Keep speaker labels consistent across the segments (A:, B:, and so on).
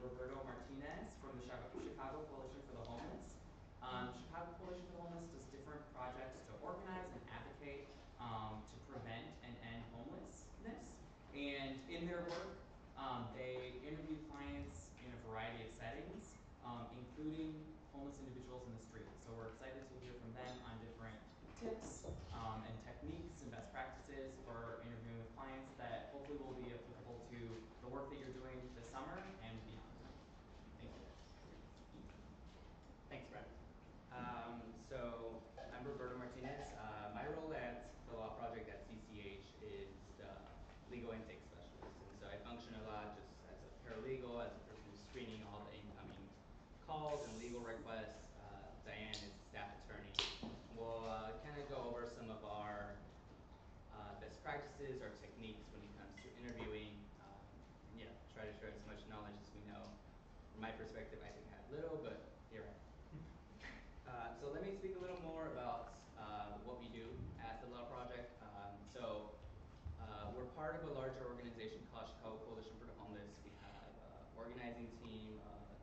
A: Roberto Martinez from the Chicago Coalition for the Homeless. Chicago Coalition for the Homeless does different projects to organize and advocate to prevent and end homelessness. And in their work, they interview clients in a variety of settings, including homeless individuals in the street. So we're excited to hear from them on different tips and techniques and best practices for interviewing with clients that hopefully will be applicable to the work that you're doing this summer and beyond. Thank you.
B: Thanks, Brent. So I'm Roberto Martinez. My role at the Law Project at CCH is the legal intake specialist. And so I function a lot just as a paralegal, as a person who's screening all the incoming calls and legal requests. Diane is staff attorney. We'll kind of go over some of our best practices or techniques when it comes to interviewing. And yeah, try to share as much knowledge as we know. From my perspective, I think I have little, but here I am. So let me speak a little more about what we do at the Law Project. We're part of a larger organization called Chicago Coalition for the Homeless. We have an organizing team,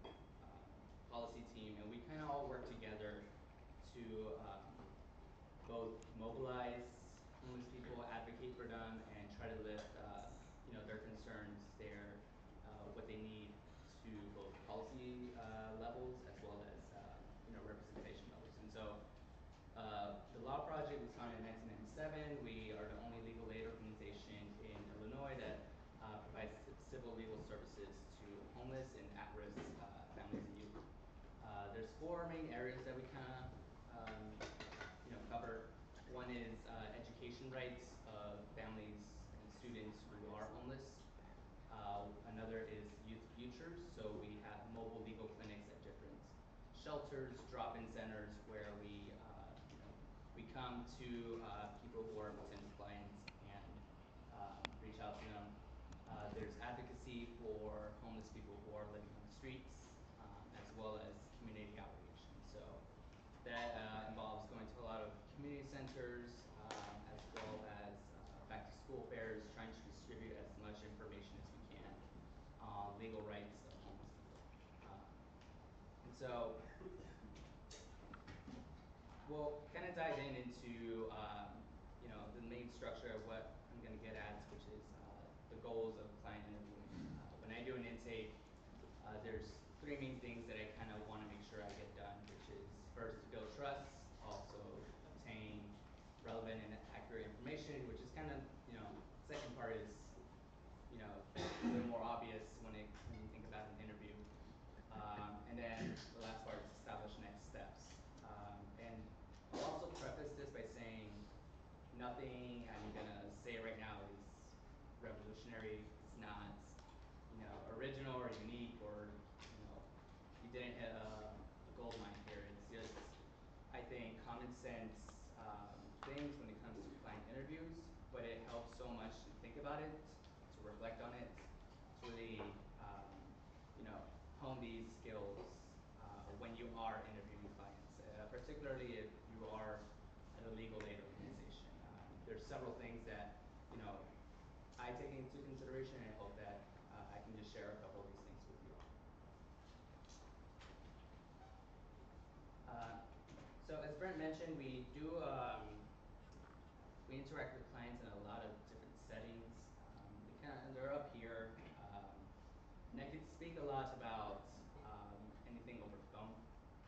B: policy team, and we kind of all work together to both mobilize homeless people, advocate for them, and try to lift their concerns, what they need to both policy levels as well as representation levels. And so the Law Project was founded in 1997. We are the only legal aid organization in Illinois that provides civil legal services to homeless and at-risk families and youth. There's four main areas that we kind of cover. One is education rights of families and students who are homeless. Another is youth futures. So we have mobile legal clinics at different shelters, drop-in centers where we come to people who are potential clients and reach out to them. There's advocacy for homeless people who are living on the streets, as well as community outreach. And so that involves going to a lot of community centers, as well as back to school fairs, trying to distribute as much information as we can on legal rights of homeless people. And so we'll kind of dive into the main structure of what I'm going to get at, which is the goals of client interviewing. When I do an intake, there's three main things that I kind of want to make sure I get done, which is first to build trust, also obtain relevant and accurate information, which is kind of, second part is, a little more obvious when you think about an interview. And then the last part is establish next steps. And I'll also preface this by saying nothing I'm gonna say right now is revolutionary. It's not, original or unique, or you didn't hit a gold mine here. It's just, I think, common sense things when it comes to client interviews, but it helps so much to think about it, to reflect on it, to really, hone these skills when you are interviewing clients, particularly if you are at a legal aid organization. There's several things that, I take into consideration, and I hope that I can just share a couple of these things with you. So as Brent mentioned, we do we interact with clients in a lot of different settings. They're up here, and I could speak a lot about anything over the phone.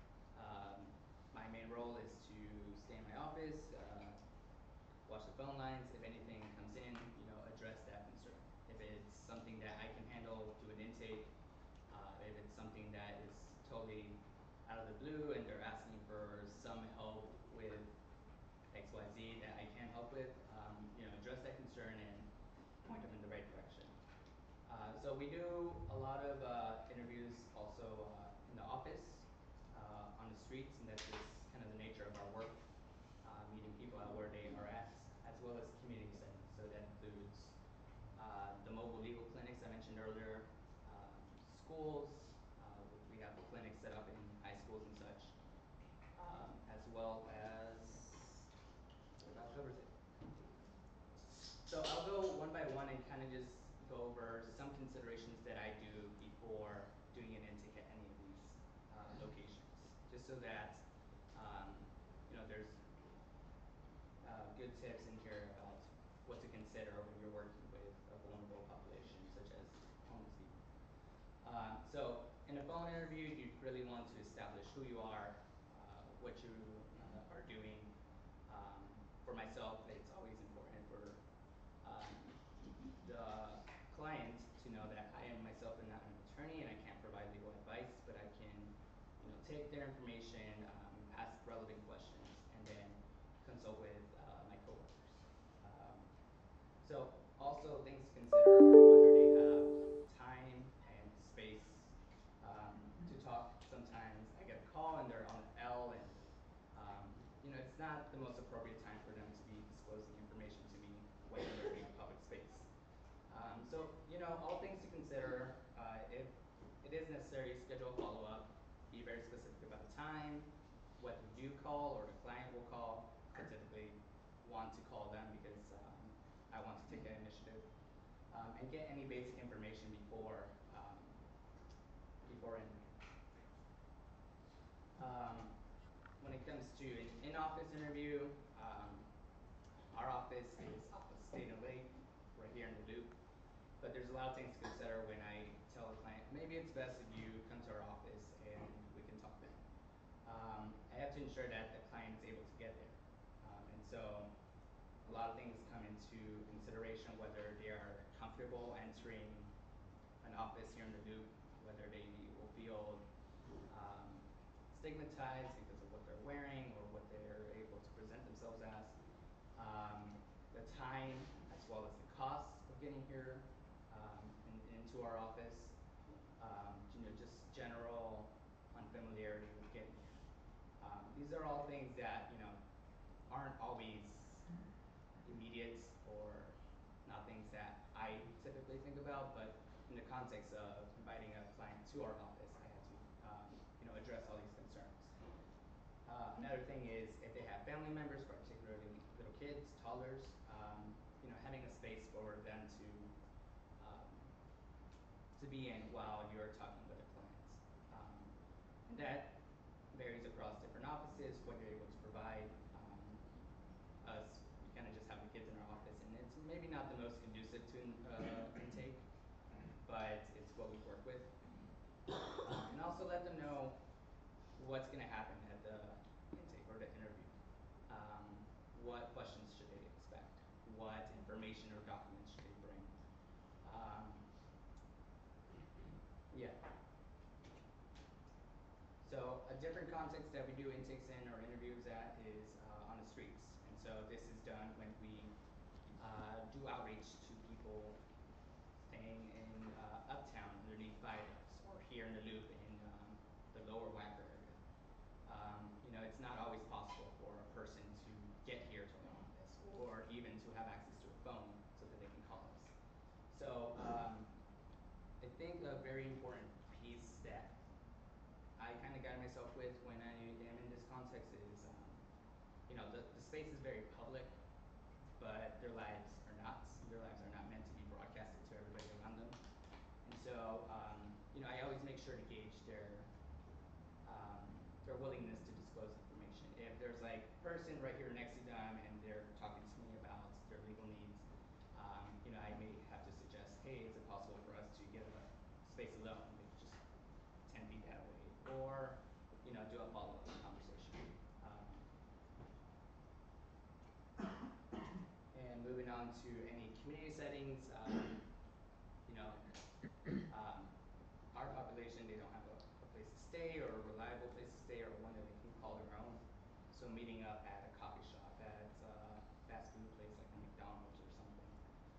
B: My main role is to stay in my office, watch the phone lines. If anything comes in, address that concern. If it's something that I can handle, do an intake. If it's something that is totally out of the blue and they're asking for some help with XYZ that I can help with, address that concern and point them in the right direction. So we do a lot of interviews also in the office, on the streets, and that's just kind of the nature of our work, meeting people out where they are at, as well as community settings. So that includes the mobile legal clinics I mentioned earlier, schools. We have clinics set up in high schools and such, as well as, that about covers it. So I'll go one by one and kind of just go over some considerations that I do before doing just so that there's good tips in here about what to consider when you're working with a vulnerable population, such as homeless people. So in a phone interview, you really want to establish who you are, what you are doing. For myself, it's always important for um, the client to know that I am myself not an attorney and I can't provide legal advice, but I can take their information, ask relevant questions, and then consult with my coworkers. Um, so also things to consider are whether they have time and space to talk. Sometimes I get a call and they're on the L and it's not the most appropriate time for them to be disclosing information to me when they're in a public space. All things to consider. If it is necessary, schedule a follow-up. Be very specific about the time, whether you call or the client will call. I typically want to call them because I want to take that initiative. And get any basic information before interview. When it comes to an in-office interview, our office is off of State and Lake, right here in the Loop. But there's a lot of things to consider when I tell a client, maybe it's best if you come to our office and we can talk then. I have to ensure that the client is able to get there. And so a lot of things come into consideration, whether they are comfortable entering an office here in the Loop, whether they will feel stigmatized because of what they're wearing or what they're able to present themselves as. The time as well as the cost of getting here into our office. Just general unfamiliarity with getting here. These are all things that aren't always immediate or not things that I typically think about, but in the context of inviting a client to our office, I had to address all these concerns. Another thing is if they have family members, particularly little kids, toddlers, having a space for them to be in while you're talking with the clients. And that varies across different offices, what you're able to provide. Us, we kind of just have the kids in our office, and it's maybe not the most conducive to intake, but it's what we work with. And also let them know what's going to happen at the intake or the interview. What questions should they expect? What information or documents should they bring? Yeah. So a different context that we do intakes in or interviews at is on the streets. And so this is done when we do outreach to people staying in Uptown underneath viaducts or here in the Loop in the lower Wacker area. It's not always possible for a person to get here to our office or even to have access to a phone so that they can call us. So I think a very important piece that I kind of guide myself with when I am in this context is, the space is very public, but their lives are not. Their lives are not meant to be broadcasted to everybody around them. And so, I always make sure to gauge their willingness to disclose information. If there's like a person right here next to them and they're talking to me about their legal needs, I may have to suggest, hey, is it possible for us to get a space alone, maybe just 10 feet that way, or do a follow-up conversation. And moving on to any community settings, our population, they don't have a place to stay or a reliable place to stay or one that they can call their own. So meeting up at a coffee shop, at a fast food place like a McDonald's or something.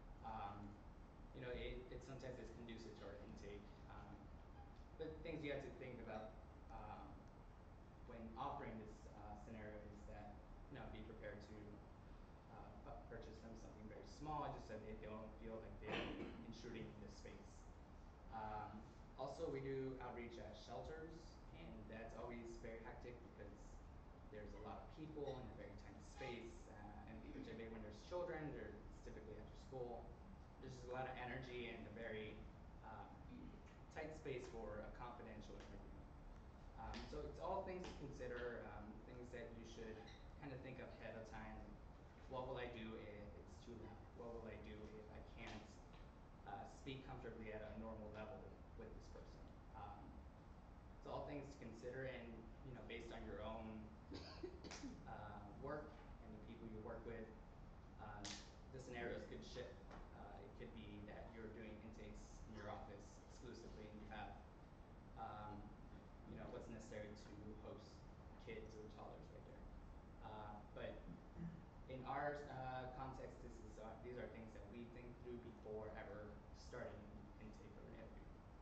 B: It sometimes is conducive to our intake. But things you have to think about when offering this scenario is that, be prepared to purchase them something very small, just so they don't feel like they're intruding in this space. Also, we do outreach at shelters, and that's always very hectic because there's a lot of people in a very tiny space, and particularly when there's children, they're typically after school. There's just a lot of energy and a very tight space for a confidential interview. So it's all things to consider, things that you should kind of think of ahead of time. What will I do if it's too loud? What will I do if I can't speak comfortably at a normal level with this person? It's all things to consider, and based on your own work and the people you work with, um, the scenarios could shift. It could be that you're doing intakes in your office exclusively, and you have what's necessary to host kids or toddlers right there. But in our context, these are things that we think through before ever starting an intake or an interview.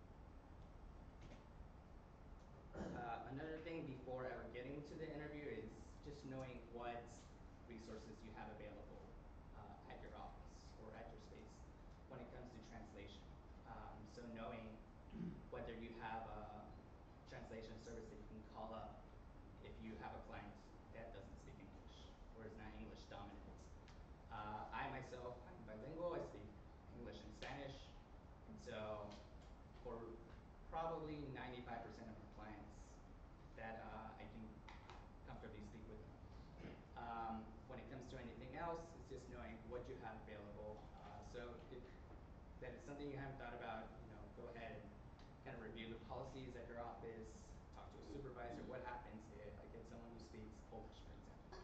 B: Another thing before ever getting to the interview is just knowing what resources you have available at your office or at your space when it comes to translation. So knowing whether you have a translation service that you can call up if you have a client that doesn't speak English or is not English dominant. I myself, I'm bilingual. I speak English and Spanish, and so for probably 95% of my clients that I can comfortably speak with them. When it comes to anything else, it's just knowing what you have available. So if that is something you haven't thought about, go ahead and kind of review the policies at your office, talk to a supervisor. What happens if I get someone who speaks Polish, for example?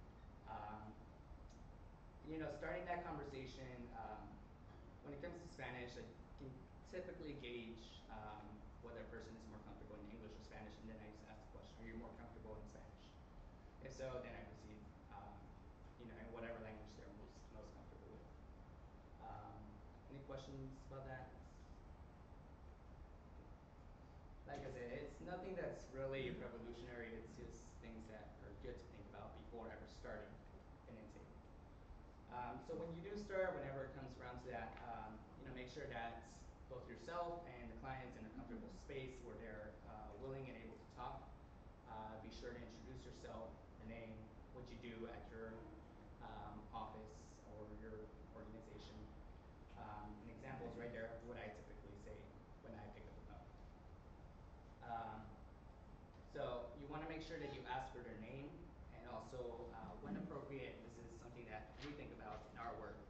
B: Starting that conversation, when it comes to Spanish, I can typically gauge whether a person is more comfortable in English or Spanish, and then I just ask the question, are you more comfortable in Spanish? If so, then I proceed, in whatever language they're most comfortable with. Any questions about that? Like I said, it's nothing that's really revolutionary. It's just things that are good to think about before ever starting an intake. So when you do start, whenever it comes around to that, make sure that both yourself and the client's in a comfortable space where they're willing and able to talk. Be sure to introduce yourself, your name, what you do at your office or your organization. An example is right there of what I typically say when I pick up the phone. So you want to make sure that you ask for their name, and also when appropriate, this is something that we think about in our work.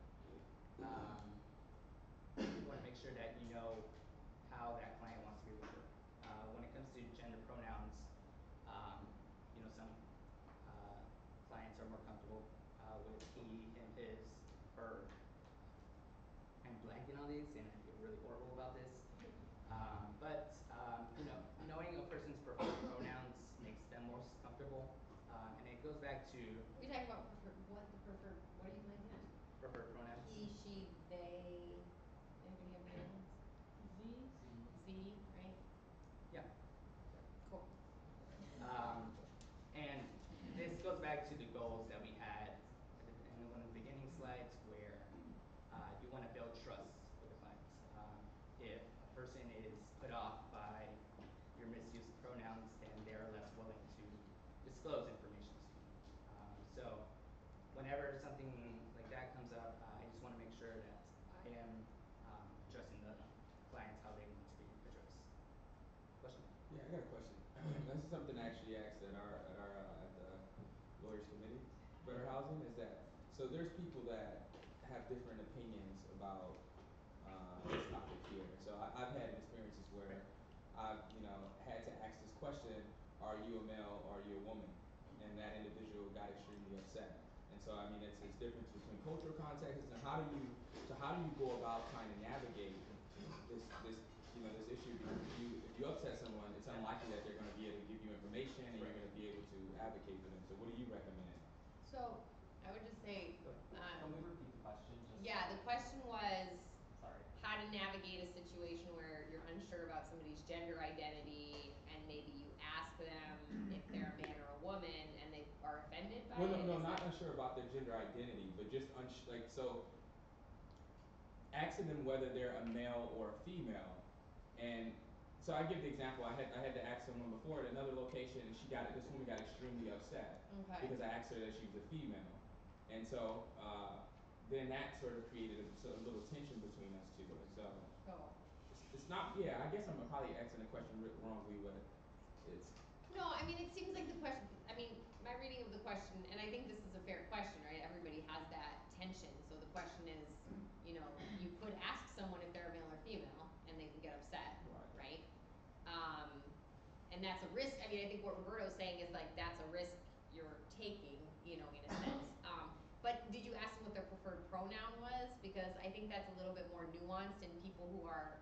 B: You want to make sure that you know how that client wants to be referred. When it comes to gender pronouns, some clients are more comfortable with he, him, his, her. I'm blanking on these, and I feel really horrible about this. But knowing a person's preferred pronouns makes them most comfortable, and it goes back to
C: You're talking about preferred, what are you blanking on?
B: preferred pronouns.
C: He, she, they, anybody have any ones? Z, right?
B: Yeah.
C: Cool.
B: And this goes back to the goals that we had in one of the beginning slides, where you want to build trust with the clients. If a person is put off by your misuse of pronouns, then they're less willing to disclose information to you. So whenever something like that comes up, I just want to make sure that I am addressing the clients how they want to be addressed. Question?
D: Yeah, I got a question. This is something I actually asked at the lawyers committee, better housing, is that so there's people that have different opinions about this topic here. So I've had experiences where I've had to ask this question: are you a male or are you a woman? And that individual got extremely upset. And so I mean, it's difference between cultural contexts, and how do you go about trying to navigate this issue? Because if you upset someone, it's unlikely that they're going to be able to give you information, and you're going to be able to advocate for them. So what do you recommend?
C: So I would just say,
A: Can we repeat the question?
C: yeah, the question was
A: Sorry.
C: how to navigate a situation where you're unsure about somebody's gender identity, and maybe you ask them if they're a man or a woman, and they are offended by
D: Well,
C: it.
D: no, not unsure about their gender identity, but just asking them whether they're a male or a female. And so I give the example. I had to ask someone before at another location, and this woman got extremely upset because I asked her that she was a female, and so then that sort of created a little tension between us two. And so it's not. Yeah, I guess I'm probably asking the question wrongly, but it's
C: No, I mean, it seems like the question, I mean, my reading of the question, and I think this is a fair question, right? Everybody has that tension. So the question is, you know, you could ask someone if they're male or female, and they can get upset,
D: Right.
C: right? Um, and that's a risk. I mean, I think what Roberto's saying is like that's a risk you're taking, you know, in a sense. But did you ask them what their preferred pronoun was? Because I think that's a little bit more nuanced, and people who are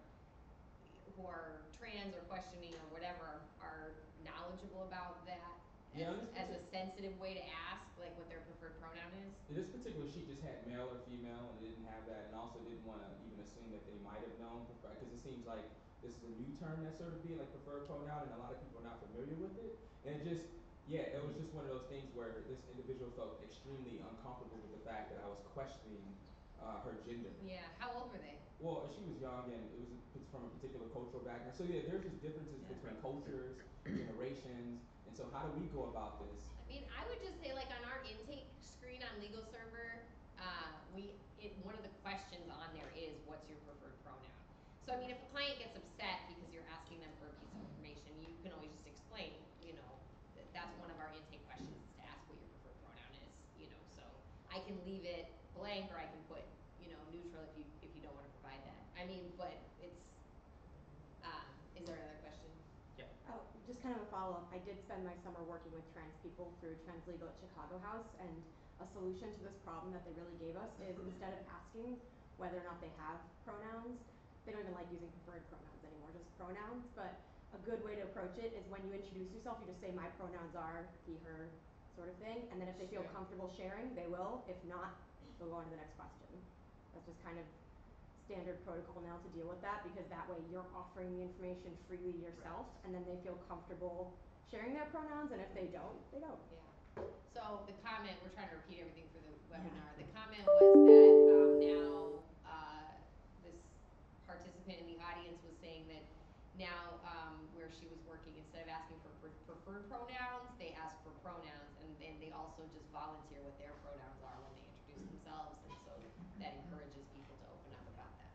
C: trans or questioning or whatever are knowledgeable about that
D: Yeah,
C: as a sensitive way to ask, like what their preferred pronoun is.
D: this particular sheet just had male or female, and it didn't have that, and also didn't want to even assume that they might have known, because it seems like this is a new term that's sort of being like preferred pronoun, and a lot of people are not familiar with it, and it just, yeah, it was just one of those things where this individual felt extremely uncomfortable with the fact that I was questioning her gender.
C: Yeah. How old were they?
D: Well, she was young, and it's from a particular cultural background. So yeah, there's just differences
C: Yeah.
D: between cultures, generations, and so how do we go about this?
C: I mean, I would just say like on our intake screen on Legal Server, one of the questions on there is what's your preferred pronoun. So I mean, if a client gets upset because you're asking them for a piece of information, you can always just explain, you know, that's one of our intake questions is to ask what your preferred pronoun is, you know. So I can leave it blank or I can put, you know, neutral if you don't want to provide that. I mean, but it's is there another question?
B: Yeah.
E: Oh, just kind of a follow-up. I did spend my summer working with trans people through Translegal at Chicago House, and a solution to this problem that they really gave us is instead of asking whether or not they have pronouns, they don't even like using preferred pronouns anymore, just pronouns, but a good way to approach it is when you introduce yourself, you just say my pronouns are he, her, sort of thing, and then if they feel
B: Sure.
E: comfortable sharing, they will. If not, they'll go on to the next question. That's just kind of standard protocol now to deal with that, because that way you're offering the information freely yourself,
B: Right.
E: and then they feel comfortable sharing their pronouns, and if they don't, they don't.
C: Yeah. So the comment, we're trying to repeat everything for the webinar. The comment was that now this participant in the audience was saying that now where she was working, instead of asking for preferred pronouns, they ask for pronouns, and then they also just volunteer what their pronouns are when they introduce themselves, and so that encourages people to open up about that.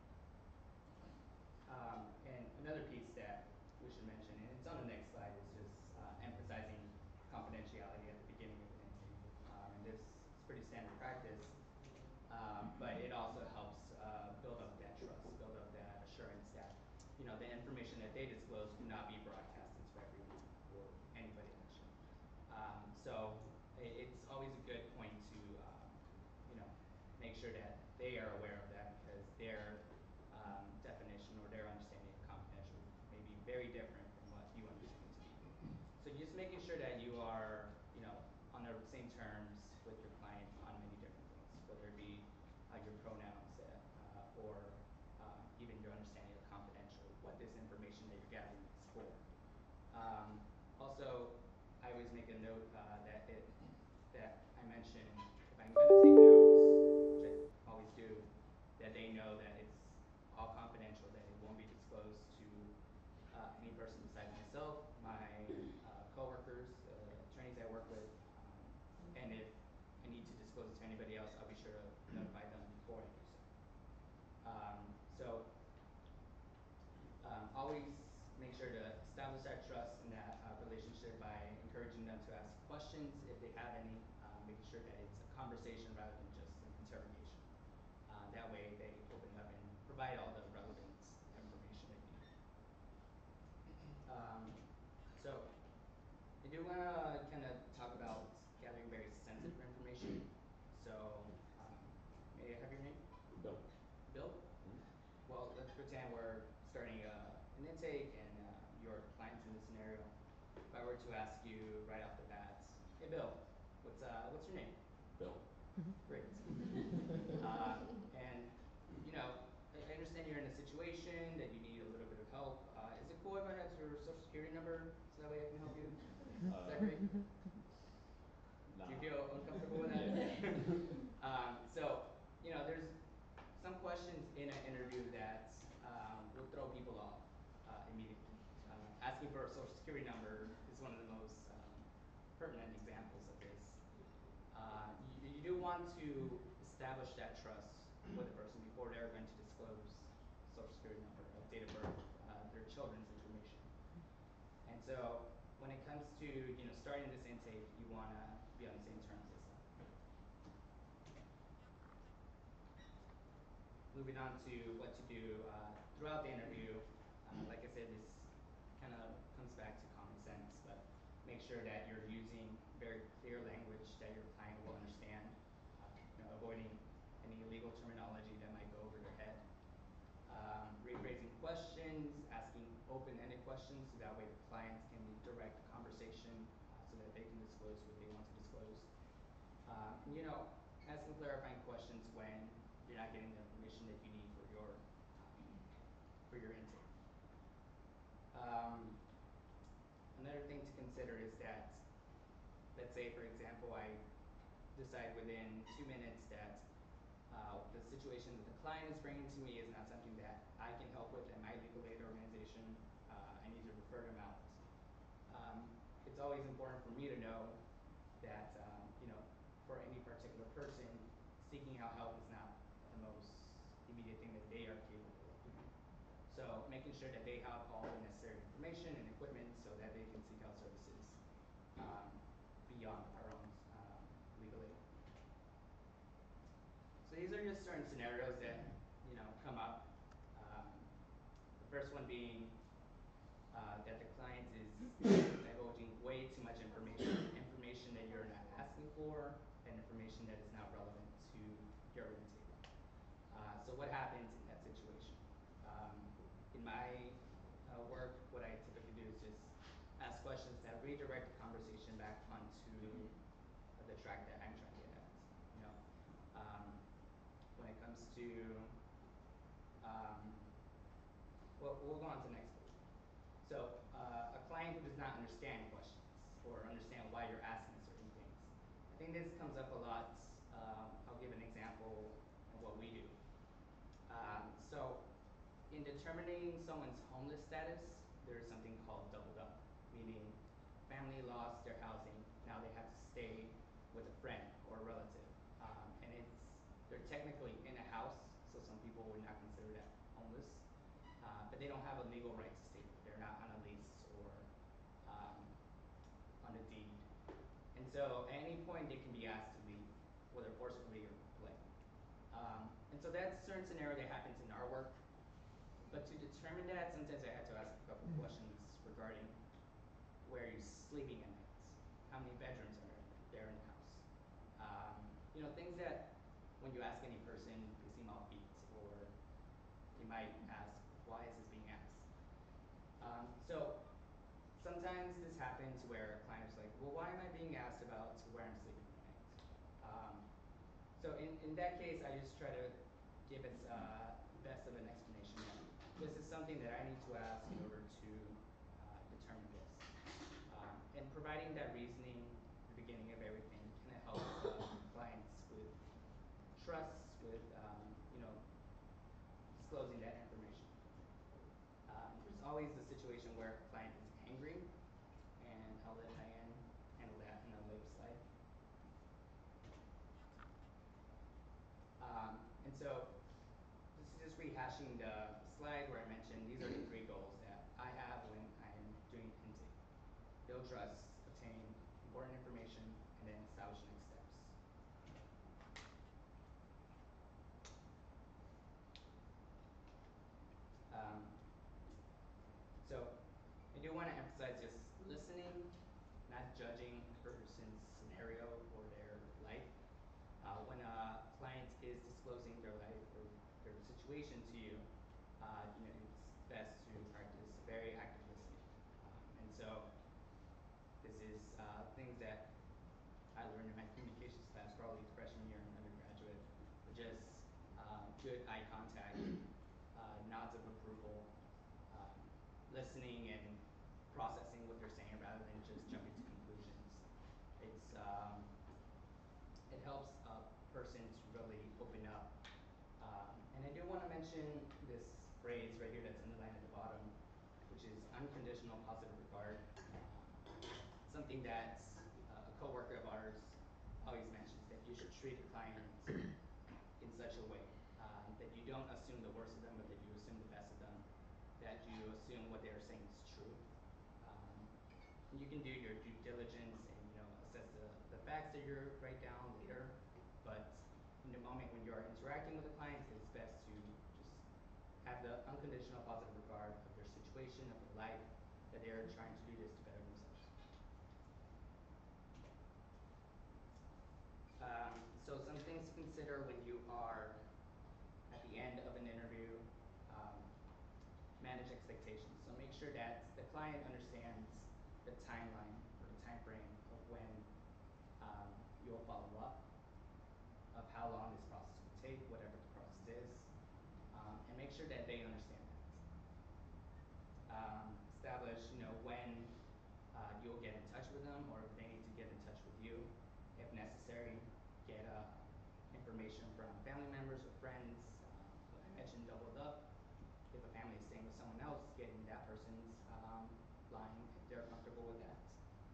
B: And another piece that we should mention, and it's on the next slide, is just emphasizing confidentiality at the beginning of an intake. And this is pretty standard practice, but it also helps build up that trust, build up that assurance that, you know, the information that they disclose will not be broadcasted to everyone or anybody actually. So it's always a good point to, you know, make sure that they are aware of that, because their definition or their understanding of confidential may be very different from what you understand it to be. So just making sure that you are, you know, on the same terms with your client on many different things, whether it be your pronouns or even your understanding of confidential, what this information that you're gathering is for. Also, I always make a note that I mention, if I'm going to take notes, which I always do, that they know that it's all confidential, that it won't be disclosed to any person besides myself, my coworkers, attorneys I work with, and if I need to disclose it to anybody else, I'll be sure to notify them before I do so. Always make sure to establish that trust and that relationship by encouraging them to ask questions if they have any, making sure that it's a conversation rather than just an interrogation. That way they open up and provide all the relevant information they need. So I do want to kind of talk about gathering very sensitive information. So may I have your name?
F: Bill.
B: Bill? Well, let's pretend we're starting an intake and your client's in this scenario. If I were to ask you right off the bat, hey Bill, what's your name?
F: Bill.
B: Great. And you know, I understand you're in a situation that you need a little bit of help. Is it cool if I have your social security number so that way I can help you? Is that great?
F: Nah.
B: Do you feel uncomfortable with that? So, you know, there's some questions in an interview that will throw people off immediately. Asking for a social security number is one of the most pertinent examples of this. You do want to establish that trust with the person before they're going to disclose social security number, date of birth, their children's information. And so when it comes to, starting this intake, you wanna be on the same terms as them. Moving on to what to do throughout the interview. Like I said, this kind of comes back to common sense, but make sure that you're using very clear language that your client will understand, avoiding any legal terminology that might go over their head. Rephrasing questions, asking open-ended questions, so that way the clients can direct the conversation so that they can disclose what they want to disclose. Asking clarifying questions when you're not getting the information that you need for your intake. Another thing to consider is that, let's say for example, I decide within 2 minutes that the situation that the client is bringing to me is not something that I can help with at my legal aid organization. I need to refer them out. It's always important for me to know that, for any particular person, seeking out help is not the most immediate thing that they are capable of doing. So making sure that they have all the necessary information and equipment so that they can seek out services beyond our own legal aid. So these are just certain scenarios that come up. The first one being that the client is divulging way too much information that you're not asking for, and information that is not relevant to your intake. So what happens in that situation? In my work, what I typically do is just ask questions that redirect the conversation back onto the track that I'm trying to get at. When it comes to, we'll go on to the next page. So a client who does not understand questions or understand why you're asking certain things. I think this comes up a lot. I'll give an example of what we do. So in determining someone's homeless status, there is something called doubled up, meaning family lost their housing, now they have to stay with a friend or a relative. And they're technically in a house, so some people would not consider that homeless. But they don't have a legal right to stay there. They're not on a lease or on a deed. And so at any point they can be asked to leave, whether forcefully or politely. And so that's a certain scenario that happens in our work. But to determine that, sometimes I have to ask a couple questions regarding where are you sleeping at night? How many bedrooms are there in the house? Things that when you ask any person, they seem offbeat, or you might ask, why is this being asked? So sometimes this happens where a client is like, well, why am I being asked about where I'm sleeping at night? So in that case, I just try to give it best of an explanation. This is something that I need to ask in order to determine this. And providing that reasoning at the beginning of everything kind of helps clients with trust, with disclosing that information. There's always the situation where a client is angry, and I'll let Diane handle that in a later slide. And so this is just rehashing the slide where I mentioned these are the 3 goals that I have when I'm doing intake. Build trust, obtain important information, and then establish next steps. So I do want to emphasize just listening, not judging a person's scenario or their life. When a client is disclosing their life or their situation to you, it's best to practice very active listening. And so this is things that I learned in my communications class, probably freshman year in undergraduate, but just good eye contact, nods of approval, listening and processing what they're saying rather than just jumping to conclusions. It helps a person to really open up. And I do want to mention this phrase right here that's underlined at the bottom, which is unconditional positive regard. Something that a coworker of ours always mentions, that you should treat a client in such a way that you don't assume the worst of them, but that you assume the best of them, that you assume what they're saying is true. You can can do your due diligence and, you know, assess the facts that you write down later, but in the moment when you're interacting with the clients, it's best to just have the unconditional positive regard of their situation, of their life, that they are trying to do this to better themselves. So some things to consider when you are at the end of an interview, um, manage expectations. So make sure that the client understands the timeline or the time frame of when you'll follow up, of how long this process will take, whatever the process is, and make sure that they understand that. Establish, you know, when you'll get in touch with them, or if they need to get in touch with you, if necessary. Get information from family members or friends. Like I mentioned, doubled up. If a family is staying with someone else, getting that person's line if they're comfortable with that.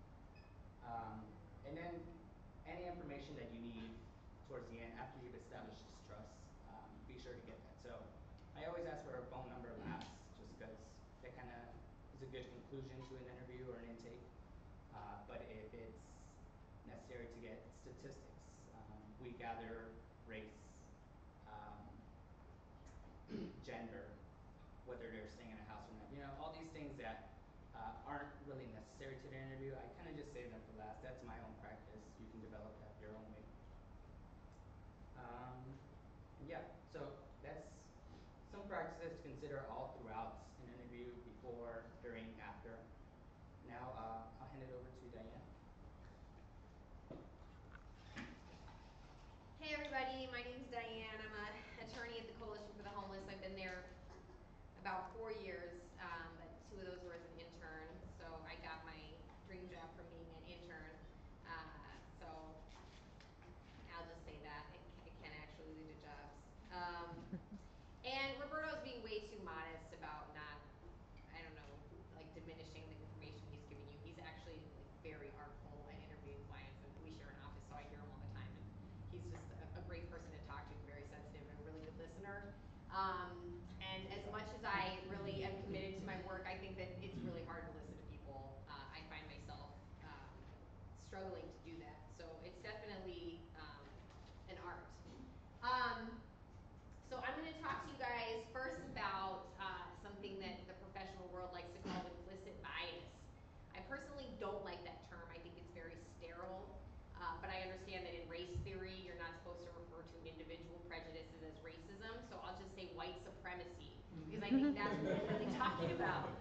B: And then any information that you need towards the end, after you've established this trust, be sure to get that. So I always ask for a phone number last, just because that kind of is a good conclusion to an interview or an intake. But if it's necessary to get statistics, we gather race, gender, whether they're staying in a house or not. You know, all these things that aren't really necessary to the interview, I kind of just save them for last. That's my own practice. You can develop that your own way. Yeah, so that's some practices to consider all throughout an interview, before, during, after. Now, I'll hand it over to Diane.
C: Hey everybody, my name is Diane. I'm an attorney at the Coalition for the Homeless. I've been there about 4 years, but 2 of those were as an intern. So I got my dream job from being an intern. So I'll just say that it can actually lead to jobs. And Roberto's being way too modest about not, I don't know, like diminishing the information he's giving you. He's actually like very artful at interviewing clients, and we share an office, so I hear him all the time. And he's just a great person to talk to, very sensitive and a really good listener. And as much as I really am committed to my work, I think that it's really hard to listen to people. I find myself struggling to do that. So it's definitely an art. So I'm going to talk to you guys first about something that the professional world likes to call implicit bias. I personally don't like that term. I think it's very sterile. But I understand that in race theory, you're not supposed to refer to individual prejudices as racism. So I'll just say white supremacy, because I think that's what we're really talking about.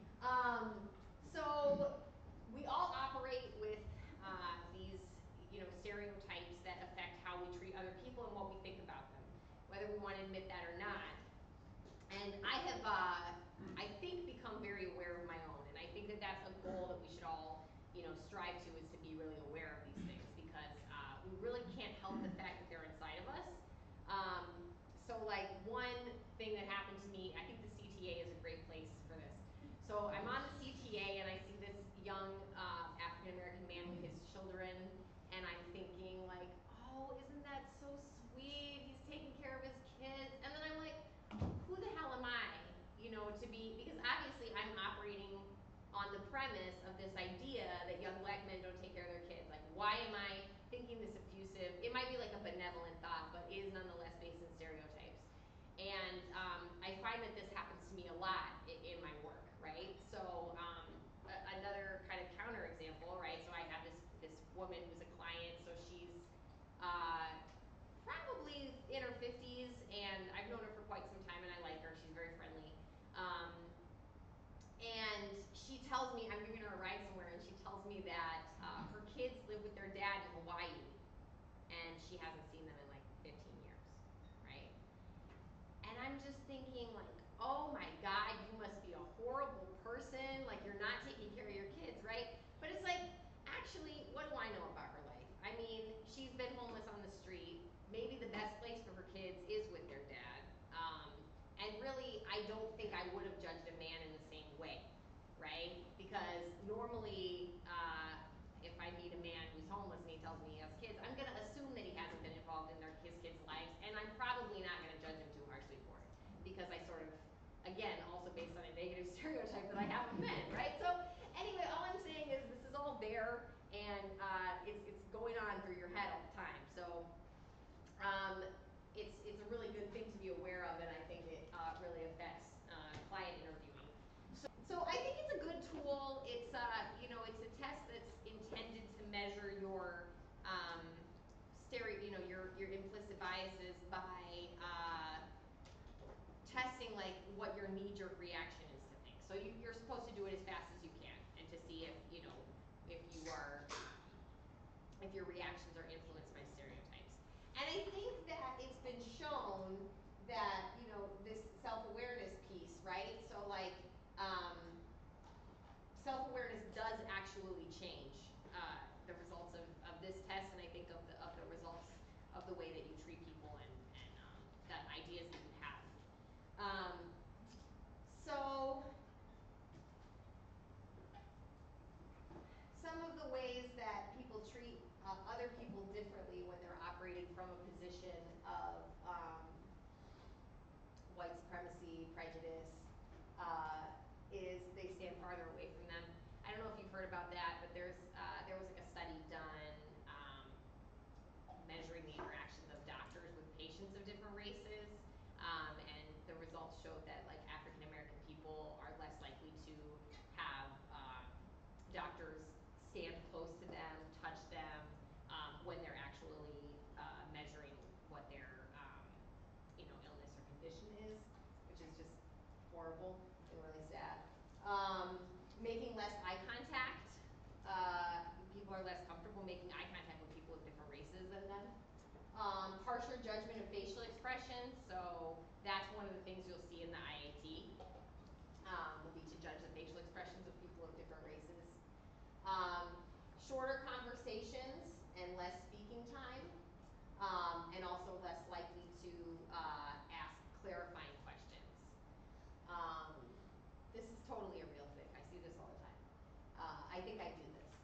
C: So we all operate with these, you know, stereotypes that affect how we treat other people and what we think about them, whether we want to admit that or not. And I have, I think, become very aware of my own, and I think that that's a goal that we should all, you know, strive to, is to be really aware of these things, because we really can't help the fact that they're inside of us. So like one thing that happened to me, I think the CTA is a great place for this. So I'm on the CTA and I see this young African American man with his children, and I'm thinking like, oh, isn't that so sweet? He's taking care of his kids. And then I'm like, who the hell am I, you know, to be, because obviously I'm operating on the premise of this idea that young black men don't take care of their kids. Like, why am I thinking this effusive? It might be like a benevolent thought, but is nonetheless based in stereotypes. And I find that this happens to me a lot in my work, right? So another kind of counter example, right? So I have this woman who's a client, so she's probably in her 50s, and I've known her for quite some time, and I like her. She's very friendly. And she tells me, I'm giving her a ride somewhere, and she tells me that her kids live with their dad in Hawaii, and she hasn't seen them in like 15 years, right? And I'm just thinking like, oh my God, you must be a horrible person, like you're not taking care of your kids, right? But it's like, actually, what do I know about her life? I mean, she's been homeless on the street. Maybe the best place for her kids is with their dad. And really, I don't think I would have judged a man in the same way, right? Because normally, if I meet a man who's homeless and he tells me he has kids, I'm going to assume that he hasn't been involved in his kids' lives, and I'm probably not going to judge him too harshly for it, because I sort of, again, also based on a negative stereotype that I have of men, right? So anyway, all I'm saying is this is all your implicit biases by testing like what your knee-jerk reaction is to things. So you're supposed to do it as fast as you can, and to see if you know if you are if your reactions are influenced by stereotypes. And I think that it's been shown that this self-awareness piece, right? So like self-awareness does actually change the results of this test, and I think of the results of the way that you treat people and the ideas that you have. So some of the ways that people treat other people differently when they're operating from a position of white supremacy, prejudice, is they stand farther away from them. I don't know if you've heard about that, but there was like a study done measuring the interactions of doctors with patients of different races, and the results showed that like African American people are less likely to have doctors stand close to them, touch them, when they're actually measuring what their illness or condition is, which is just horrible and really sad. Making less eye contact. People are less comfortable making eye contact with people with different races than them. Harsher judgment of facial expressions. So that's one of the things you'll see in the IAT. Will be to judge the facial expressions of people of different races. Shorter conversations and less speaking time, and also less likely to ask clarifying questions. This is totally a real thing. I see this all the time. I think I do this.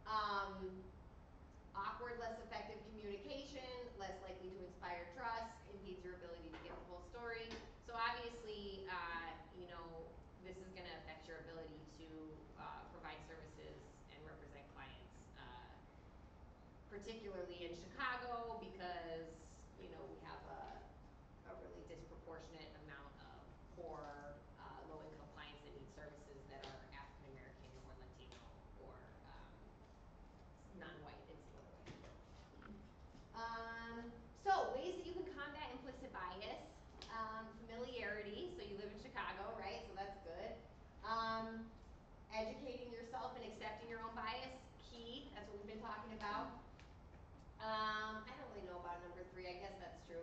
C: Awkward, less effective communication, less likely to inspire trust, impedes your ability to give a full story. So obviously, this is going to affect your ability to provide services and represent clients, particularly in Chicago, because we have a really disproportionate amount of poor, low-income clients that need services that are African American or Latino or non-white in some other way. So ways that you can combat implicit bias. Familiarity. So you live in Chicago, right? So that's good. Educating yourself and accepting your own bias. Key. That's what we've been talking about. I don't really know about number 3. I guess that's true.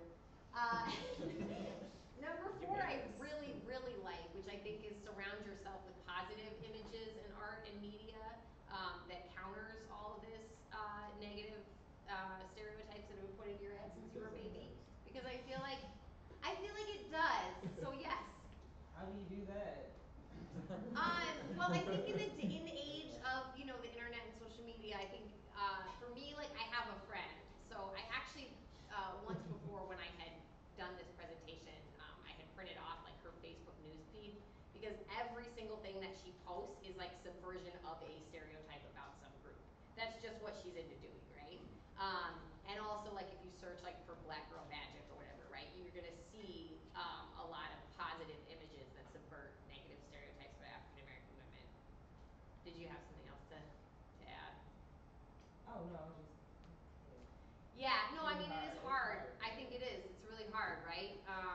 C: Number 4 I really, really like, which I think is surround yourself with positive images in art and media that counters all of this negative stereotypes that have been put into your head since you were a baby. Because I feel like it does. So yes.
F: How do you do that?
C: Well, I think in the age of the internet and social media, I think for me, like I have a friend. So I actually once before when I had done this presentation, I had printed off like her Facebook news feed, because every single thing that she posts is like subversion of a stereotype about some group. That's just what she's into doing, right? And also like if you search like for Black Girl Magic or whatever, right, you're gonna see a lot of positive images that subvert negative stereotypes about African American women. Did you have something else to add?
F: Oh no, just
C: Yeah, no, I mean it is
F: It's
C: hard.
F: hard.
C: I think it is. It's really hard, right?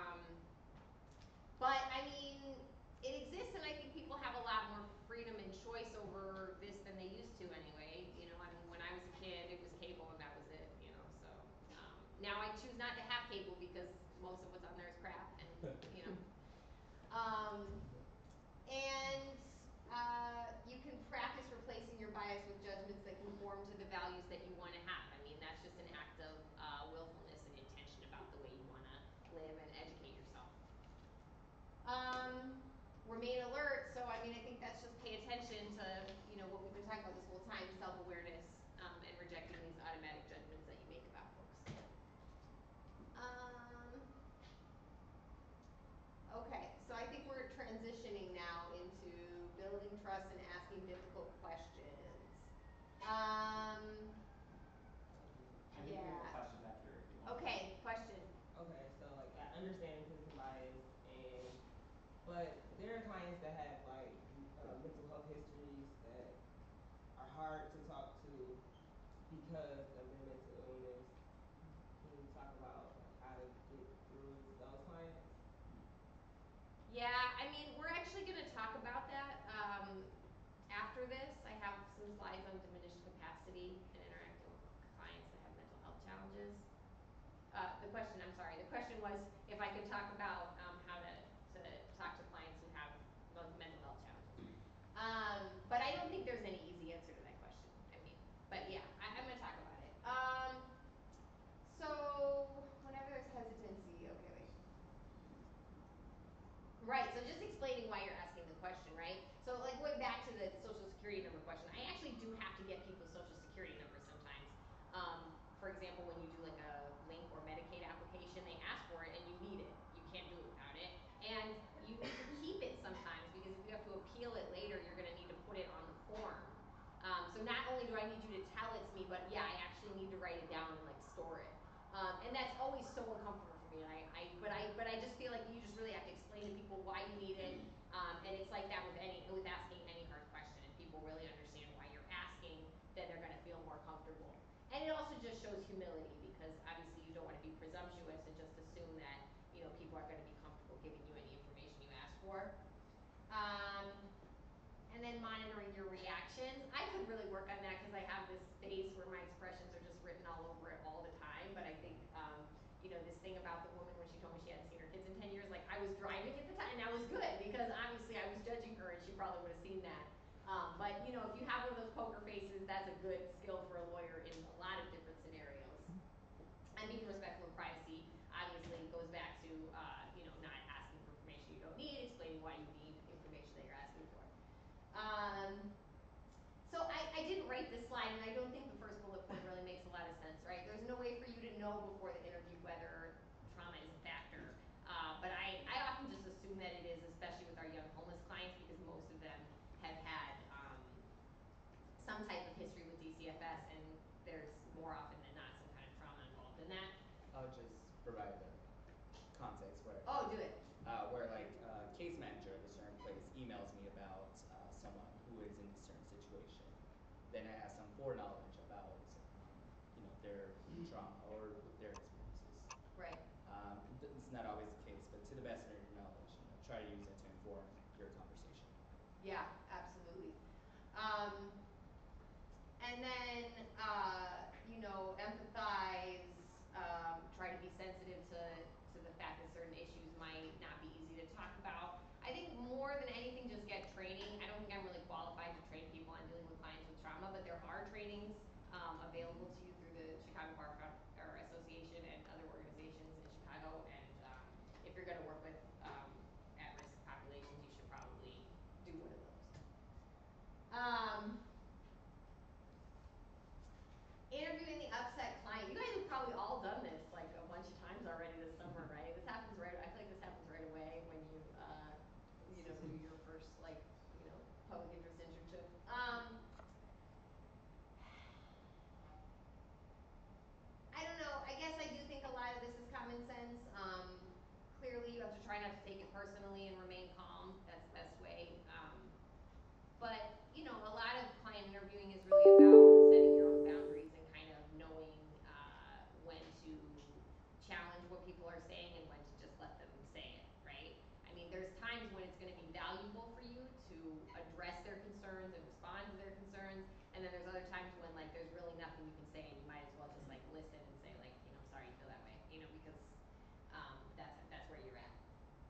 C: But I mean, it exists, and I think people have a lot more freedom and choice over this than they used to anyway. I mean, when I was a kid, it was cable and that was it. So now I choose not to have cable because most of what's on there is crap, and and you can practice replacing your bias with judgments that conform to the values that you want to have. I mean, that's just an act of willfulness and intention about the way you want to live and educate yourself. Remain alert. So I mean, I think that's just pay attention to what we've been talking about this whole time: self-awareness, and rejecting these automatic judgments that you make about folks. Okay, so I think we're transitioning now into building trust and asking difficult questions.
G: I think we have
C: Yeah.
G: a question back here if you want.
C: Okay, question.
F: okay. So like I understand implicit bias, but there are clients that have like mental health histories that are hard to talk to because of their mental illness. Can you talk
C: Yeah, I mean, we're actually gonna talk about that, after this. I have some slides on diminished capacity and interacting with clients that have mental health challenges. I'm sorry, the question was if I could talk about, how to talk to clients who have mental health challenges. But I don't think there's any easy answer to that question. I mean, but yeah, I'm gonna talk about it. So whenever there's hesitancy, okay, wait. Right, so just explaining why you're asking the question, right? So like going back to the social security number question, I actually do have to get people's social security numbers sometimes. For example, when you do like a link or Medicaid application, they ask for it and you need it. You can't do it without it. And you need to keep it sometimes because if you have to appeal it later, you're gonna need to put it on the form. So not only do I need you to tell it's me, but yeah, I actually need to write it down and like store it. And that's always so uncomfortable for me. But I just feel like you just really have to explain to people why you need it. And it's like that with asking any hard question. If people really understand why you're asking, then they're gonna feel more comfortable. And it also just shows humility because obviously you don't want to be presumptuous and just assume that, people are gonna be comfortable giving you any information you ask for. And then monitoring your reactions. I could really work on that because I have this face where my expressions are just written all over it all the time. But I think, this thing about the woman when she told me she hadn't seen her kids in 10 years, like I was driving at the time, and that was good because obviously I was judging her and she probably would have seen that. But if you have one of those poker faces, that's a good skill for a lawyer in a lot of different scenarios. And being respectful of privacy obviously goes back to, not asking for information you don't need, explaining why you need information that you're asking for. So I didn't write this slide, and I don't think the first bullet point really makes a lot of sense, right? There's no way for you to know before the interview whether trauma is a factor. But I often just assume that it is, especially with our young homeless clients, because most of them have had some type of history with DCFS, and there's more often than not some kind of trauma involved in that.
B: I'll just provide the context where
C: Oh, do it.
B: where like a case manager at a certain place emails me about someone who is in a certain situation. Then I have some foreknowledge about their trauma or their experiences.
C: Right.
B: It's not always the case, but to the best of your knowledge, try to use it to inform your conversation.
C: Yeah, absolutely. And then, empathize, try to be sensitive to the fact that certain issues might not be easy to talk about. I think more than anything, just get training. I don't think I'm really qualified to train people on dealing with clients with trauma, but there are trainings available to you through the Chicago Bar Association and other organizations in Chicago. And if you're going to work with at-risk populations, you should probably do one of those. Interviewing the upset client. You guys have probably all done this like a bunch of times already this summer, right? This happens I feel like this happens right away when you, do your first public interest internship. I don't know. I guess I do think a lot of this is common sense. Clearly, you have to try not to take it personally and remain calm. That's the best way. But a lot of client interviewing is really about setting your own boundaries and kind of knowing when to challenge what people are saying and when to just let them say it, right? I mean, there's times when it's going to be valuable for you to address their concerns and respond to their concerns, and then there's other times when like there's really nothing you can say and you might as well just like listen and say like, sorry you feel that way, because that's where you're at.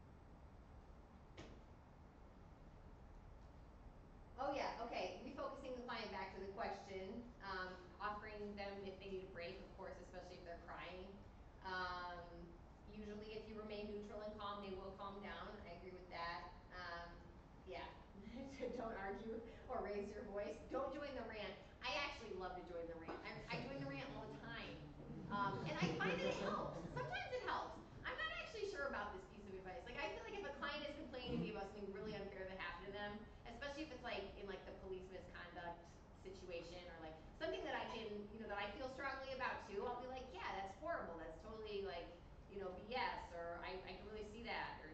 C: Oh yeah, okay. Refocusing the client back to the question. Offering them if they need a break, of course, especially if they're crying. Usually if you remain neutral and calm, they will calm down. I agree with that. Yeah. Don't argue or raise your voice. Don't join the rant. I actually love to join the rant. I join the rant all the time. And I find that it helps. Sometimes it helps. I'm not actually sure about this piece of advice. Like I feel like if a client is complaining to me about something really unfair that happened to them, especially if it's like in like the police misconduct situation or like something that I can, that I feel strongly about too, I'll be like, yeah, that's horrible. That's totally like, BS, or I can really see that, or,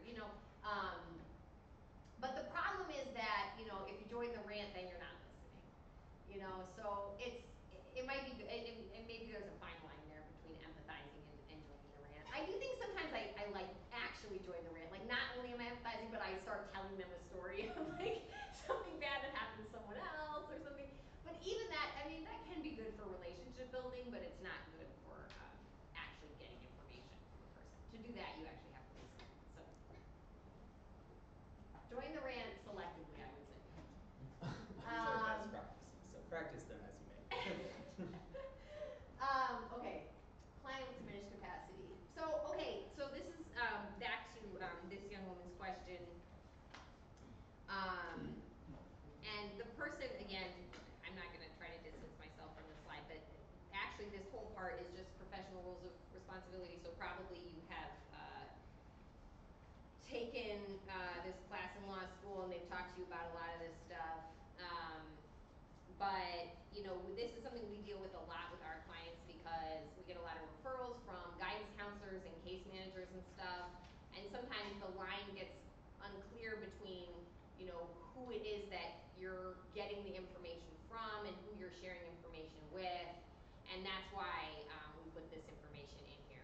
C: but the problem is that, if you join the rant, then you're not listening, so it might be good, and maybe there's a fine line there between empathizing and joining the rant. I do think sometimes I like actually join the rant, like not only am I empathizing, offended, but I start telling them a story of like something bad that happened to someone else or something. But even that, I mean, that can be good for relationship building, but it's not good for actually getting information from a person. To do that, you actually have to listen. So, join the rant selectively, I would say.
B: These are best practices, so practice them as you may.
C: Okay, client with diminished capacity. So, okay, so this is back to this young woman's question. And the person, again, I'm not going to try to distance myself from the slide, but actually this whole part is just professional rules of responsibility. So probably you have taken this class in law school and they've talked to you about a lot of this stuff. But, you know, this is something we deal with a lot with our clients because we get a lot of referrals from guidance counselors and case managers and stuff. And sometimes the line gets unclear between, you know, who it is that you're getting the information from and who you're sharing information with. And that's why we put this information in here.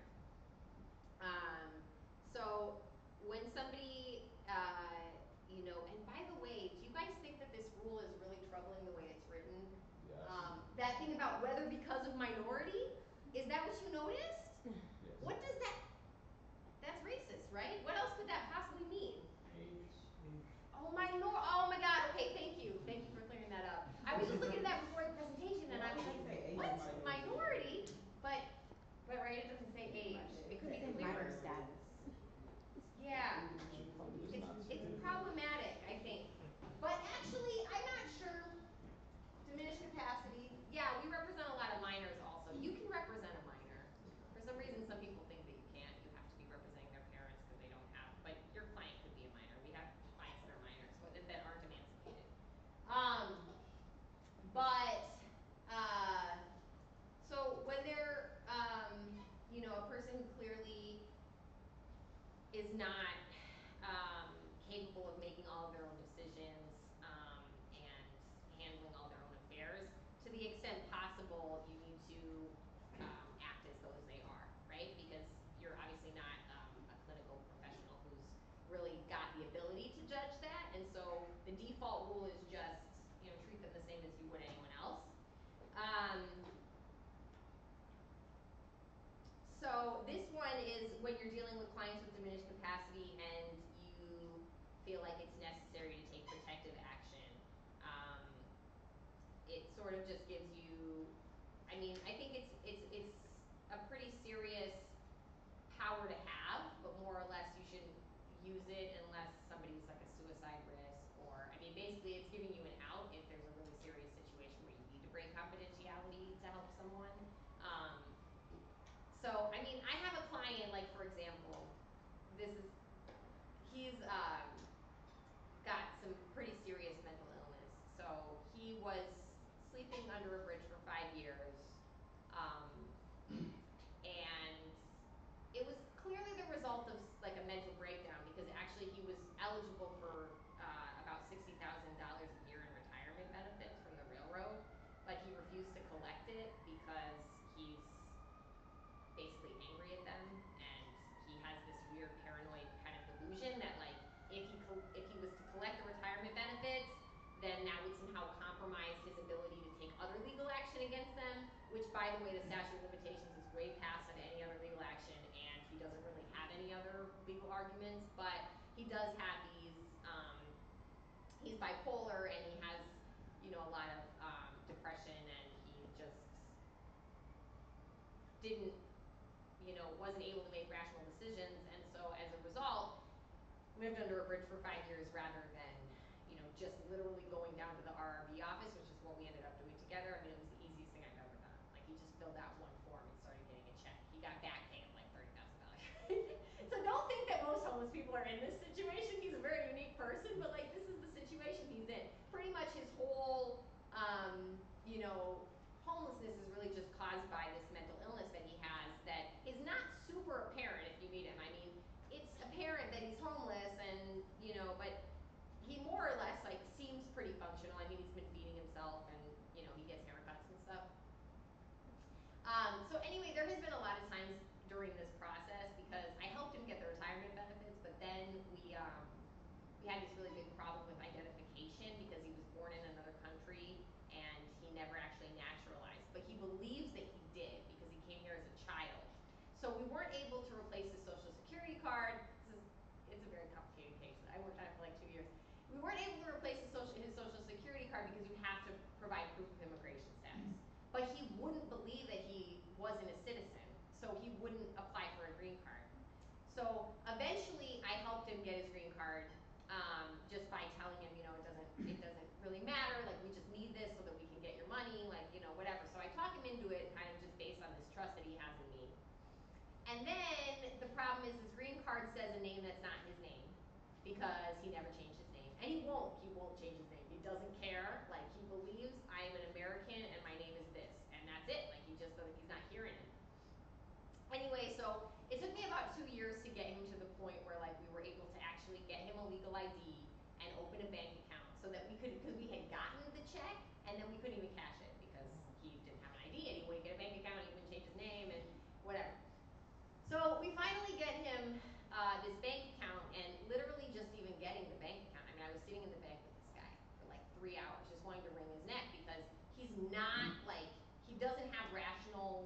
C: So when somebody, you know, and by the way, do you guys think that this rule is really troubling the way it's written?
D: Yes.
C: That thing about whether because of minority, is that what you noticed?
D: Yes.
C: What does that, that's racist, right? What else could that possibly mean?
D: Age.
C: Oh my god, okay, thank you for clearing that up. I was just looking at that before the presentation and I was like, what? Minority? But right, it doesn't say age. It could be
E: Minor
C: clearer.
E: status.
C: Yeah.
D: Should probably just not
C: It's
D: say.
C: problematic, I think. But actually, I'm not sure. Diminished capacity. Yeah, we represent a lot of minors also. You can represent a minor. For some reason, some people think that you can't. You have to be representing their parents because they don't have. But your client could be a minor. We have clients that are minors, that aren't emancipated. But so when they're, you know, a person who clearly is not capable of making all of their own decisions and handling all their own affairs, to the extent possible, you need to act as though as they are, right? Because you're obviously not a clinical professional who's really got the ability to judge that, and so the default rule is just, you know, treat them the same as you would anyone else. So this one is when you're dealing with clients with diminished capacity and you feel like it's necessary to take protective action. It sort of just gives you, I mean, I think it's a pretty serious power to have, but more or less you shouldn't use it unless somebody's like a suicide risk or, I mean, basically it's giving you an out if there's a really serious situation where you need to break confidentiality to help someone. So, I mean, I have a client, like, for example, he's got some pretty serious mental illness. So, he was sleeping under a bridge for 5 years, and it was clearly the result of, like, a mental breakdown because actually he was eligible for about $60,000 a year in retirement benefits from the railroad, but he refused to collect it because he's basically angry at them, and he has this weird paranoid kind of delusion that, like, if he was to collect the retirement benefits, then that would somehow compromise his ability to take other legal action against them, which, by the way, the statute of limitations is way past on any other legal action, and he doesn't really have any other legal arguments, but he does have these, he's bipolar, and he has, you know, a lot of depression, and he just didn't, you know, wasn't able to make rational decisions, and so as a result, lived under a bridge for 5 years rather than, you know, just literally going down to the RRB office, which is what we ended up doing together. I mean, it was the easiest thing I've ever done. Like, he just filled out one form and started getting a check. He got back pay of like $30,000. So don't think that most homeless people are in this situation. He's a very unique person, but like, this is the situation he's in. Pretty much his whole, you know, homelessness is really just caused by this mental illness that he has that is not super apparent if you meet him. I mean, it's apparent that he's homeless and, you know, but he more or less, like, seems pretty functional. I mean, he's been feeding himself and, you know, he gets haircuts and stuff. So anyway, there has been a lot of times during this process because I helped him get the retirement benefits, but then we we had this really big problem with identification because he was born in another country and he never actually naturalized. But he believes that he did because he came here as a child. So we weren't able to replace his social security card. It's a very complicated case. I worked on it for like 2 years. We weren't able to replace his social security card because you have to provide proof of immigration status. But he wouldn't believe that he wasn't a citizen, so he wouldn't apply for a green card. So eventually I helped him get his green card, just by telling him, it doesn't really matter, like we just need this so that we can get your money, like, whatever. So I talked him into it kind of just based on this trust that he has in me. And then the problem is his green card says a name that's not his name because he never changed his name. And he won't change his name. He doesn't care. Like, he believes I am an American and my name is this. And that's it. Like, he just doesn't, he's not hearing it. Anyway, so it took me about 2 years to get him to the point where, like, we were able to actually get him a legal ID and open a bank account so that we could, because we had gotten the check and then we couldn't even cash it because he didn't have an ID and he wouldn't get a bank account, he wouldn't change his name and whatever. So we finally get him this bank account, and literally just even getting the bank account, I mean, I was sitting in the bank with this guy for like 3 hours just wanting to wring his neck because he's not like, he doesn't have rational,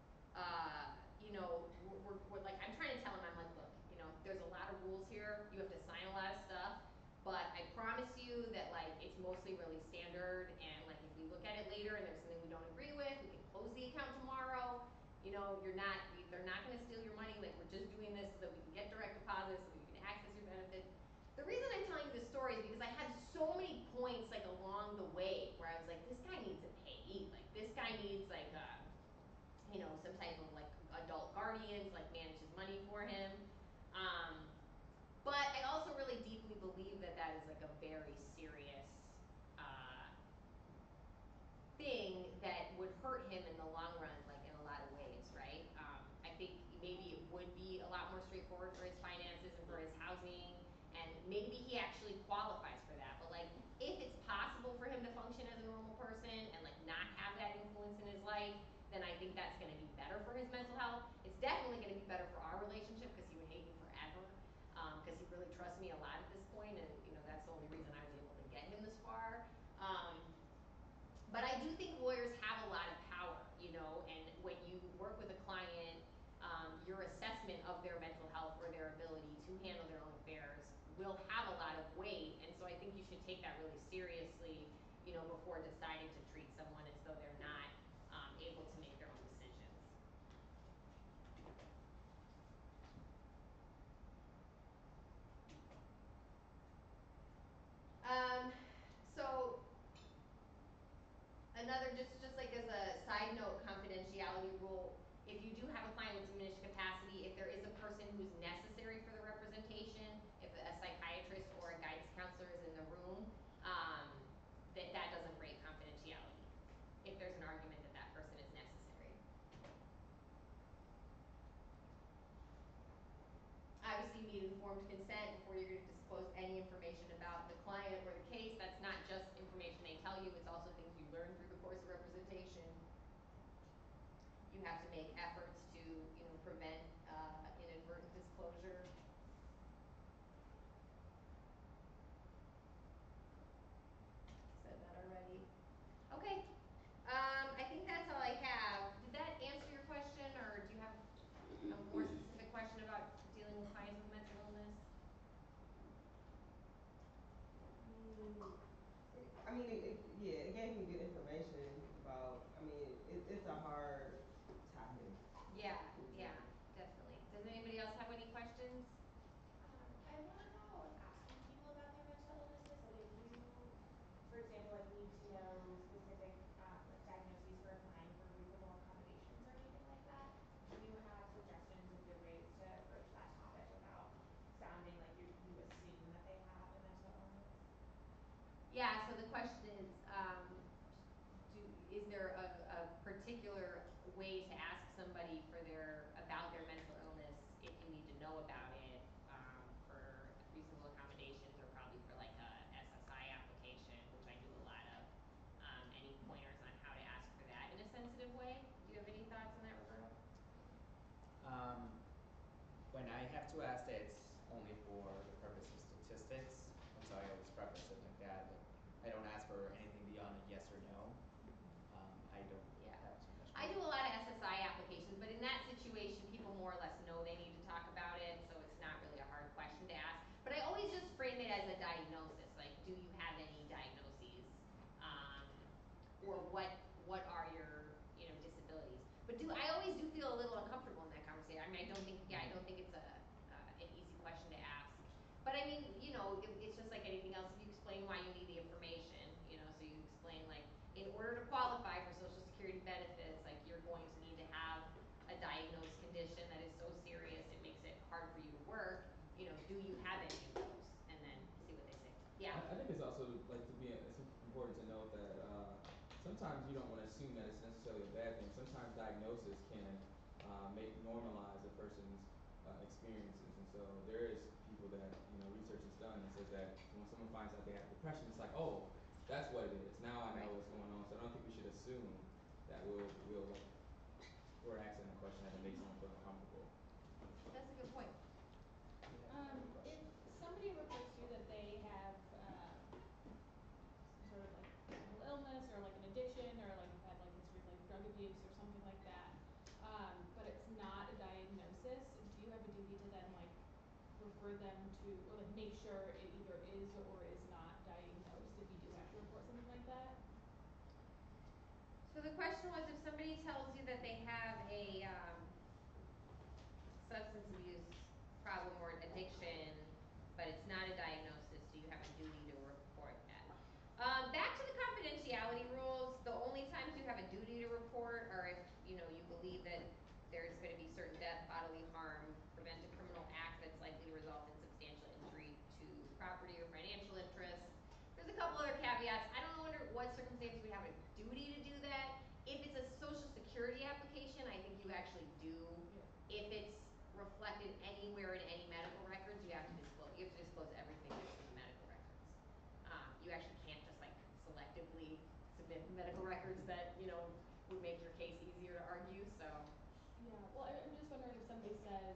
C: we're like, I'm trying to tell him, I'm like, look, there's a lot of rules here, you have to sign a lot of stuff, but I promise you that, like, it's mostly really standard, and like, if we look at it later and there's something we don't agree with, we can close the account tomorrow. They're not going to steal your money. Like, we're just doing this so that we can get direct deposits, so that you can access your benefits. The reason I'm telling you this story is because I had so many points, like, along the way where I was like, this guy needs a payee. Like, this guy needs, like, some type of, like, adult guardians, like, manage his money for him. But I also really deeply believe that that is, like, a very serious thing that would hurt him in the long run, like, in a lot of ways, right? I think maybe it would be a lot more straightforward for his finances and for his housing, and maybe he actually qualifies for that. But, like, if it's possible for him to function as a normal person and, like, not have that influence in his life, then I think that's going to be better for his mental health. It's definitely going to be better for our relationship because he would hate me forever, because he really trusts me a lot at this point, and that's the only reason I was able to get him this far. But I do think lawyers have a lot of power, and when you work with a client, your assessment of their mental health or their ability to handle their own affairs will have a lot of weight, and so I think you should take that really seriously, before deciding to treat someone as though they're not able to make their own decisions. So another, just like as a side note, confidentiality rule, if you do have a client with diminished capacity, if there is a person who's necessary for the representation, if a psychiatrist or a guidance counselor is in the room, that doesn't break confidentiality if there's an argument that that person is necessary. Obviously, you need informed consent before you're going to disclose any information about the client or the case. That's not just information they tell you, it's also things you learn through the course of representation. You have to make efforts to, prevent inadvertent disclosure. Said that already. Okay. I think that's all I have. Did that answer your question, or do you have a more specific question about dealing with clients with mental illness?
F: I mean, it gave me good information about, it's a hard topic.
C: Yeah, definitely. Does anybody else have any questions?
H: I want to know if asking people about their mental illnesses, like if you, for example, like need to know specific like diagnoses for applying for reasonable accommodations or anything like that, do you have suggestions of good ways to approach that topic without sounding like you assume that they have a mental illness?
C: Yeah, so the question is, is there a particular way to ask somebody about their mental illness if you need to know about it, for reasonable accommodations, or probably for like a SSI application, which I do a lot of. Any pointers on how to ask for that in a sensitive way? Do you have any thoughts in that regard?
B: When I have to ask that, it's only for the purpose of statistics.
C: anything else, if you explain why you need the information, you know, so you explain like, in order to qualify for Social Security benefits, like you're going to need to have a diagnosed condition that is so serious it makes it hard for you to work, you know, do you have any of those? And then see what they say. Yeah?
D: I think it's also like it's important to note that sometimes you don't want to assume that it's necessarily a bad thing. Sometimes diagnosis can make normalize a person's experiences, and so there is people that research is done that says that when someone finds out they have depression, it's like, oh, that's what it is. Now I know
C: Right.
D: what's going on. So I don't think we should assume that we're asking a question that makes someone feel uncomfortable.
C: That's a good point.
I: If somebody reports to you that they have some sort of like mental illness or like an addiction or like have had like history of like drug abuse or something like that, but it's not a diagnosis, do you have a duty to then like refer them to, or like make sure it either is or is not diagnosed if you do have to report something like that?
C: So the question was, if somebody tells you that they have a substance abuse problem or addiction, but it's not a diagnosis, do you have a duty to report that? Back to the confidentiality rules, the only times you have a duty to report are if, you believe that there's going to be certain death, bodily harm, prevent a criminal act that's likely to result in substantial injury to property or financial interests. There's a couple other caveats. I don't know under what circumstances we have a duty to do that. If it's a Social Security application, I think you actually do.
I: Yeah.
C: If it's reflected anywhere in any medical records, you have to disclose everything that's in the medical records. You actually can't just like selectively submit medical records that, would make your case easier to argue, so.
I: Yeah, well, I'm just wondering if somebody says,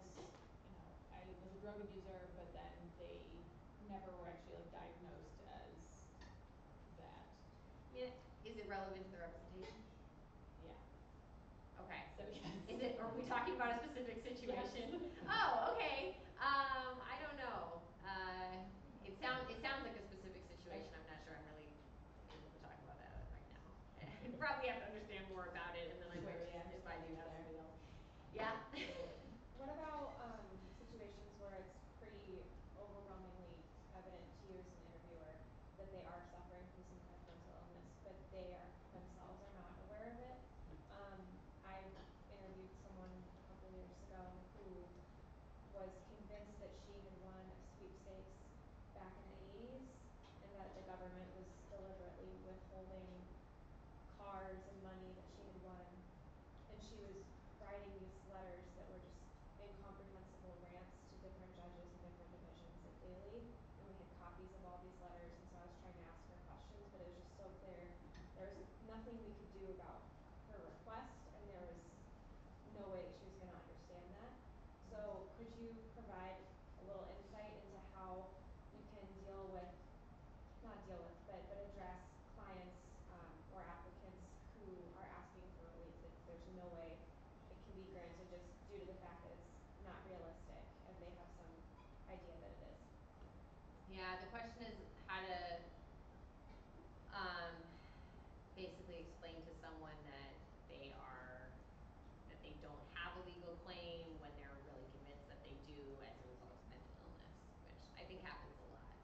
I: I was a drug abuser, but then they never were actually like diagnosed as that.
C: Yeah. Is it relevant to the representation?
I: Yeah.
C: Okay.
I: So yes.
C: Are we talking about a specific situation?
I: Yes.
C: Oh, okay. I don't know. It sounds like a specific situation. I'm not sure I'm really able to talk about that right now. You probably have to understand more about it, and then I
I: Sure,
C: might
I: yeah,
C: if I do have
I: there.
C: something else. Yeah.
H: What about situations where it's pretty overwhelmingly evident to you as an interviewer that they are suffering from some kind of mental illness, but they themselves are not aware of it? I interviewed someone a couple years ago who was convinced that she had won a sweepstakes back in the 80s and that the government was deliberately withholding cars and money that she had won, and she was writing these letters that were just incomprehensible rants to different judges and different divisions at Daly, and we had copies of all these letters, and so I was trying to ask her questions, but it was just so clear there was nothing we could do about her request, and there was no way that she was going to understand that. So could you provide a little insight into how you can but address clients or applicants who are asking for relief that there's no way it can be granted just due to the fact that it's not realistic and they have some idea that it is?
C: Yeah, the question is how to basically explain to someone that they don't have a legal claim when they're really convinced that they do as a result of mental illness, which I think happens a lot.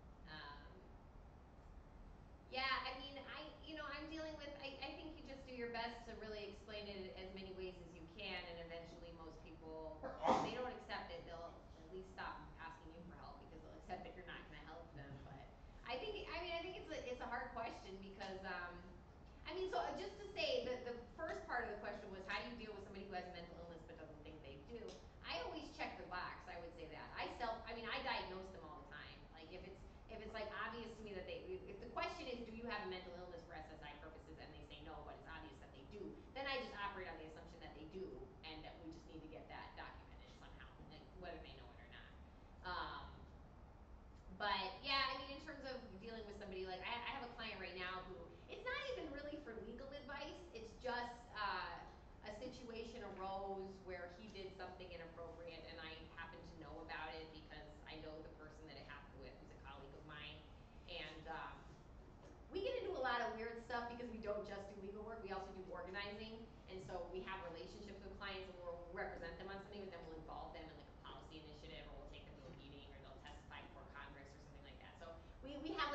C: Yeah, I mean, I'm dealing with, I think you just do your best to really explain it as many ways as you can, and eventually most people, if they don't accept it, they'll at least stop asking you for help because they'll accept that you're not going to help them. But I think it's a hard question because, so just to say that the first part of the question was how do you deal with somebody who has a mental illness but doesn't think they do? I always check the box. I would say that. I diagnose them all the time. Like if it's like obvious to me that if the question is do you have a mental illness for SSI purposes and they say no, but it's obvious that they do, then I just operate on the assumption that they do and that we just need to get that documented somehow, like whether they know it or not. But yeah, in terms of dealing with somebody, like I have a client right now who, it's not even really for legal advice, it's just a situation arose where he did something inappropriate and I happen to know about it because I know the person that it happened with, who's a colleague of mine. And we get into a lot of weird stuff because we don't just do legal work, we also do organizing. And so we have relationships with clients and we'll represent them on something, but then we'll involve them in like a policy initiative, or we'll take them to a meeting, or they'll testify before Congress or something like that. So we have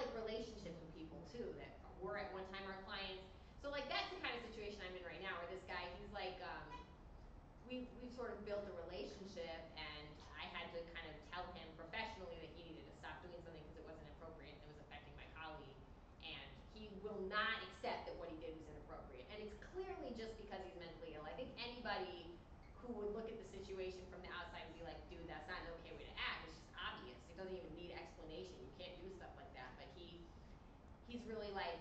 C: will not accept that what he did was inappropriate. And it's clearly just because he's mentally ill. I think anybody who would look at the situation from the outside and be like, dude, that's not an okay way to act. It's just obvious. It doesn't even need explanation. You can't do stuff like that. But he's really like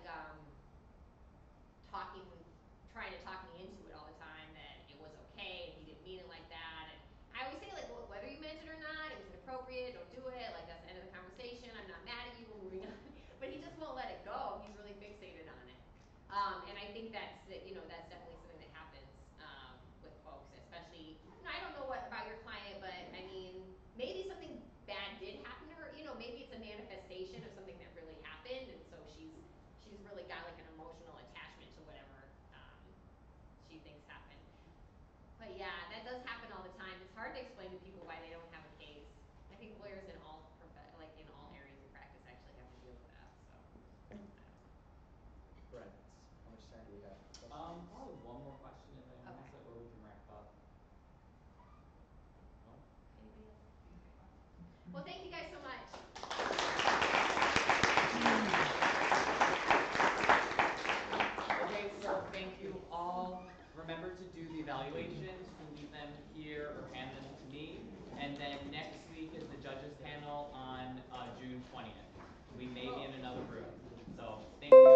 C: trying to talk me into it all the time that it was okay and he didn't mean it like that. And I always say, like, well, whether you meant it or not, it was inappropriate. Don't do it. Like, that's the end of the conversation. I'm not mad at you. We're moving on. But he just won't let it go. He's really fixated on it. And I think that's definitely something that happens with folks, especially. I don't know what about your client, but I mean, maybe something bad did happen to her. Maybe it's a manifestation of something that really happened, and so she's really got like an emotional attachment to whatever she thinks happened. But yeah, that does happen all the time. It's hard to explain to people why they don't have a case. I think lawyers in all areas of practice actually have to deal with that. So.
B: Brent, how much time do we have?
A: Probably one more question if anyone
C: Okay.
A: has it, or we can wrap up. No?
C: Anybody else? Well, thank you guys so much.
A: Okay, so thank you all. Remember to do the evaluations. You can leave them here or hand them to me. And then next week is the judges panel on June 20th. We may be in another room. So thank you.